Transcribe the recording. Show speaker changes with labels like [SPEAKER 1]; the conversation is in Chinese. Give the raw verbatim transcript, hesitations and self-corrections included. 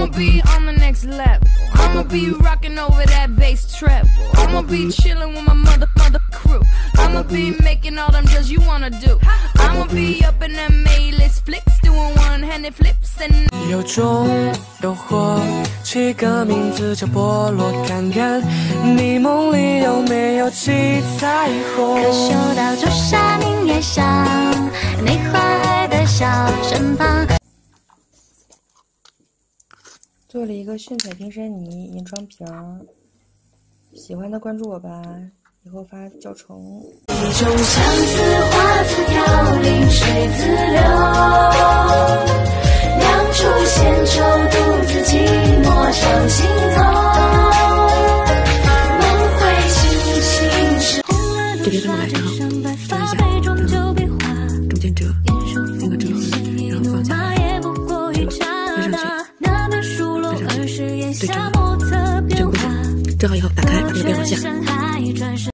[SPEAKER 1] I'ma be on the next level. I'ma be rocking over that bass treble. I'ma be chilling with my mother mother crew. I'ma be making all them deals you wanna do. I'ma be up in them A-list flicks, doing one-handed flips and
[SPEAKER 2] 有种诱惑，起个名字叫菠萝，看看你梦里有没有起彩虹。
[SPEAKER 3] 可嗅到朱砂凝叶香，你花海的小身旁。
[SPEAKER 4] 做了一个炫彩冰山泥银装瓶儿，喜欢的关注我吧，以后发教程。
[SPEAKER 3] 一种相思花自飘零水自流，酿出仙愁，独自寂寞上心头。梦会轻轻是
[SPEAKER 5] 这边分的来，然后转一下，然后中间折，那个折，然后放下来，折，翻上去，翻上去，对折，这个过去，折好以后打开，把这个边往下。